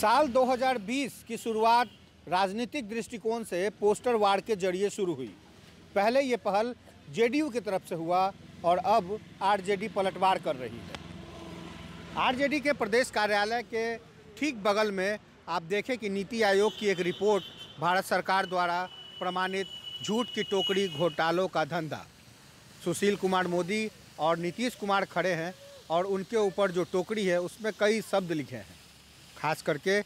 साल 2020 की शुरुआत राजनीतिक दृष्टिकोण से पोस्टर वार के जरिए शुरू हुई। पहले ये पहल जेडीयू की तरफ से हुआ और अब आरजेडी पलटवार कर रही है। आरजेडी के प्रदेश कार्यालय के ठीक बगल में आप देखें कि नीति आयोग की एक रिपोर्ट भारत सरकार द्वारा प्रमाणित झूठ की टोकरी घोटालों का धंधा, सुशील कुमार मोदी और नीतीश कुमार खड़े हैं और उनके ऊपर जो टोकरी है उसमें कई शब्द लिखे हैं। खास करके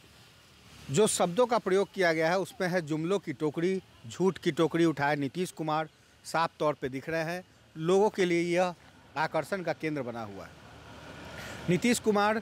जो शब्दों का प्रयोग किया गया है उसमें है जुमलों की टोकरी, झूठ की टोकरी उठाए नीतीश कुमार साफ तौर पे दिख रहे हैं। लोगों के लिए यह आकर्षण का केंद्र बना हुआ है। नीतीश कुमार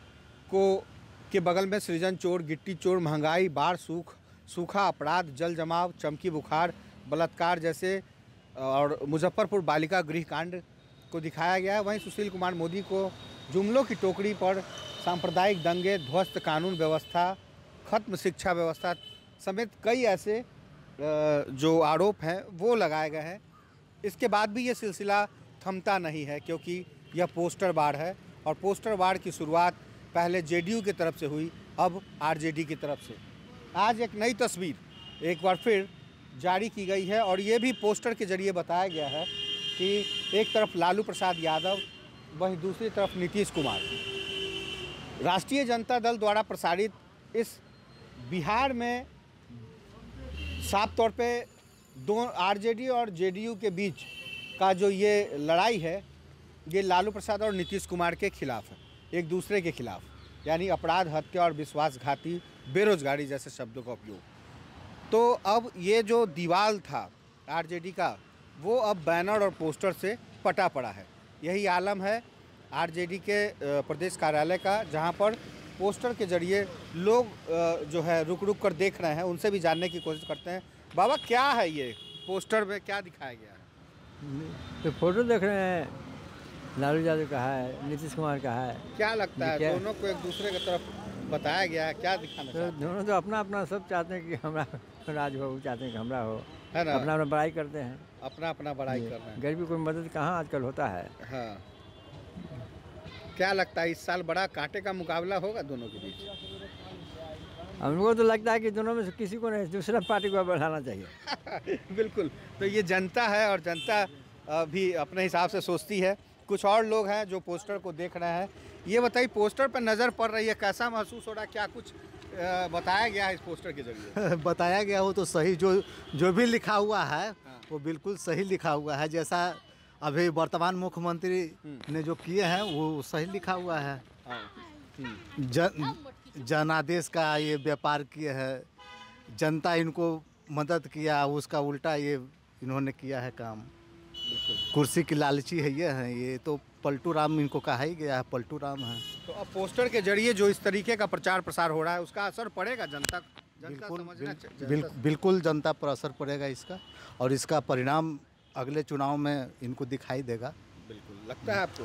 के बगल में सृजन चोर, गिट्टी चोर, महंगाई, बाढ़, सूखा, अपराध, जल जमाव, चमकी बुखार, बलात्कार जैसे और मुजफ्फरपुर बालिका गृह कांड को दिखाया गया है। वहीं सुशील कुमार मोदी को जुमलों की टोकरी पर सांप्रदायिक दंगे, ध्वस्त कानून व्यवस्था, खत्म शिक्षा व्यवस्था समेत कई ऐसे जो आरोप हैं वो लगाए गए हैं। इसके बाद भी ये सिलसिला थमता नहीं है क्योंकि यह पोस्टर वार है और पोस्टर वार की शुरुआत पहले जेडीयू की तरफ से हुई, अब आरजेडी की तरफ से। आज एक नई तस्वीर एक बार फिर जारी की गई है और ये भी पोस्टर के जरिए बताया गया है कि एक तरफ लालू प्रसाद यादव, वहीं दूसरी तरफ नीतीश कुमार। राष्ट्रीय जनता दल द्वारा प्रसारित इस बिहार में साफ तौर पे दो आरजेडी और जेडीयू के बीच का जो ये लड़ाई है ये लालू प्रसाद और नीतीश कुमार के खिलाफ है, एक दूसरे के खिलाफ, यानी अपराध, हत्या और विश्वासघाती, बेरोजगारी जैसे शब्दों का उपयोग। तो अब ये जो दीवार था आरजेडी का वो अब बैनर और पोस्टर से पटा पड़ा है। यही आलम है आरजेडी के प्रदेश कार्यालय का, जहां पर पोस्टर के जरिए लोग जो है रुक रुक कर देख रहे हैं। उनसे भी जानने की कोशिश करते हैं। बाबा, क्या है ये पोस्टर में, क्या दिखाया गया है? तो फोटो देख रहे हैं, लालू यादव का है, नीतीश कुमार का है। क्या लगता है दोनों को एक दूसरे की तरफ बताया गया है, क्या दिखाना चाहते हैं? दोनों तो अपना अपना सब चाहते हैं कि हमारा राज हो, चाहते हैं कि हमारा हो, है ना? अपना अपना बड़ाई करते हैं, अपना अपना बड़ाई कर रहे हैं। गरीबी कोई मदद कहाँ आजकल होता है। हाँ, क्या लगता है इस साल बड़ा कांटे का मुकाबला होगा दोनों के बीच? हमको तो लगता है कि दोनों में से किसी को नहीं, दूसरा पार्टी को बढ़ाना चाहिए। बिल्कुल। तो ये जनता है और जनता भी अपने हिसाब से सोचती है। कुछ और लोग हैं जो पोस्टर को देख रहे हैं। ये बताइए, पोस्टर पर नज़र पड़ रही है, कैसा महसूस हो रहा है? क्या कुछ बताया गया है इस पोस्टर के जरिए? बताया गया हो तो सही, जो भी लिखा हुआ है वो बिल्कुल सही लिखा हुआ है। जैसा अभी वर्तमान मुख्यमंत्री ने जो किए हैं वो सही लिखा हुआ है। जनादेश का ये व्यापार किए है, जनता इनको मदद किया, उसका उल्टा ये इन्होंने किया है काम। कुर्सी की लालची है ये तो पलटू राम इनको कहा ही गया है, पलटू राम है। तो अब पोस्टर के जरिए जो इस तरीके का प्रचार प्रसार हो रहा है उसका असर पड़ेगा जनता बिल्कुल जनता पर असर पड़ेगा इसका, और इसका परिणाम अगले चुनाव में इनको दिखाई देगा। बिल्कुल लगता है आपको?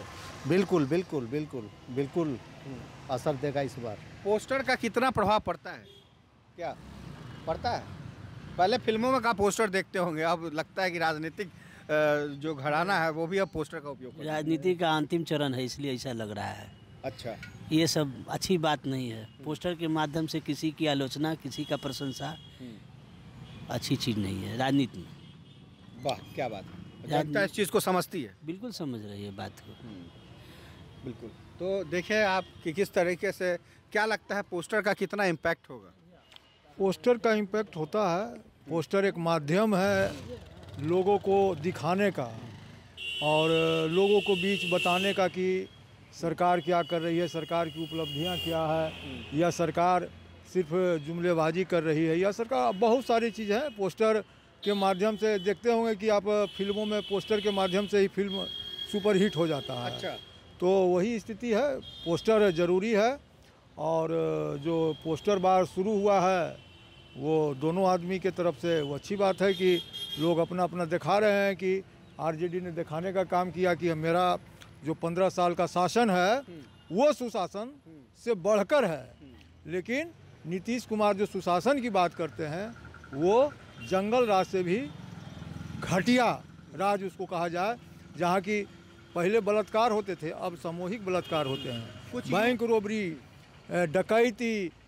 बिल्कुल असर देगा इस बार। पोस्टर का कितना प्रभाव पड़ता है? क्या पड़ता है? पहले फिल्मों में का पोस्टर देखते होंगे, अब लगता है कि राजनीतिक जो घराना है वो भी अब पोस्टर का उपयोग करता है। राजनीति का अंतिम चरण है, इसलिए ऐसा लग रहा है। अच्छा, ये सब अच्छी बात नहीं है। पोस्टर के माध्यम से किसी की आलोचना, किसी का प्रशंसा अच्छी चीज़ नहीं है राजनीति में। वाह, क्या बात है। जनता इस चीज़ को समझती है? बिल्कुल समझ रही है बात को। बिल्कुल। तो देखें आप कि किस तरीके से, क्या लगता है पोस्टर का कितना इम्पैक्ट होगा? पोस्टर का इम्पैक्ट होता है। पोस्टर एक माध्यम है लोगों को दिखाने का और लोगों को बीच बताने का कि सरकार क्या कर रही है, सरकार की उपलब्धियां क्या है, या सरकार सिर्फ जुमलेबाजी कर रही है, या सरकार बहुत सारी चीज़ें हैं। पोस्टर के माध्यम से देखते होंगे कि आप फिल्मों में पोस्टर के माध्यम से ही फिल्म सुपरहिट हो जाता है। अच्छा, तो वही स्थिति है, पोस्टर ज़रूरी है। और जो पोस्टर वार शुरू हुआ है वो दोनों आदमी के तरफ से वो अच्छी बात है कि लोग अपना अपना दिखा रहे हैं कि आरजेडी ने दिखाने का काम किया कि मेरा जो 15 साल का शासन है वो सुशासन से बढ़कर है। लेकिन नीतीश कुमार जो सुशासन की बात करते हैं वो जंगल राज से भी घटिया राज उसको कहा जाए, जहाँ की पहले बलात्कार होते थे, अब सामूहिक बलात्कार होते हैं। बैंक रोबरी, डकैती,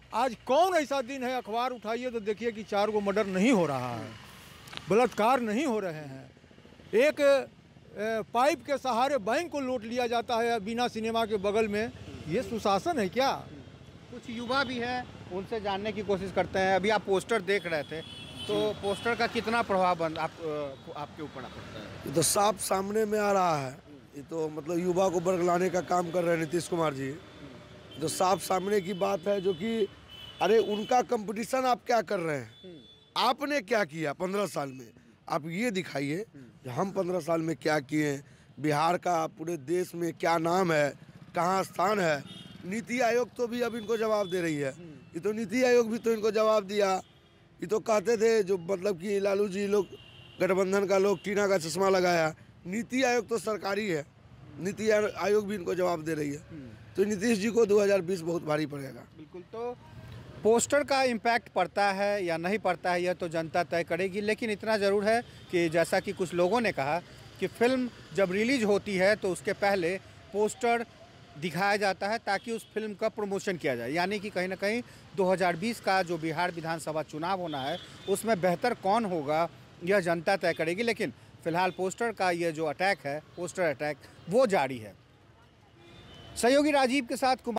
आज कौन ऐसा दिन है, अखबार उठाइए तो देखिए कि 4 गो मर्डर नहीं हो रहा है, बलात्कार नहीं हो रहे हैं, एक पाइप के सहारे बैंक को लूट लिया जाता है बिना सिनेमा के बगल में। ये सुशासन है क्या? कुछ युवा भी हैं, उनसे जानने की कोशिश करते हैं। अभी आप पोस्टर देख रहे थे, तो पोस्टर का कितना प्रभाव आपके ऊपर पड़ता है? ये तो साफ सामने में आ रहा है। ये तो मतलब युवा को बरगलाने का काम कर रहे हैं नीतीश कुमार जी। तो साफ सामने की बात है, जो कि अरे उनका कंपटीशन आप क्या कर रहे हैं, आपने क्या किया 15 साल में, आप ये दिखाइए कि हम 15 साल में क्या किए, बिहार का पूरे देश में क्या नाम है, कहाँ स्थान है। नीति आयोग तो भी अब इनको जवाब दे रही है। ये तो नीति आयोग भी तो इनको जवाब दिया। ये तो कहते थे जो मतलब कि लालू जी लोग गठबंधन का लोग टीना का चश्मा लगाया, नीति आयोग तो सरकारी है, नीति आयोग भी इनको जवाब दे रही है। तो नीतीश जी को 2020 बहुत भारी पड़ेगा। बिल्कुल। तो पोस्टर का इम्पैक्ट पड़ता है या नहीं पड़ता है, यह तो जनता तय करेगी। लेकिन इतना ज़रूर है कि जैसा कि कुछ लोगों ने कहा कि फिल्म जब रिलीज होती है तो उसके पहले पोस्टर दिखाया जाता है ताकि उस फिल्म का प्रमोशन किया जाए। यानी कि कहीं ना कहीं 2020 का जो बिहार विधानसभा चुनाव होना है उसमें बेहतर कौन होगा यह जनता तय करेगी। लेकिन फ़िलहाल पोस्टर का ये जो अटैक है, पोस्टर अटैक, वो जारी है। सहयोगी राजीव के साथ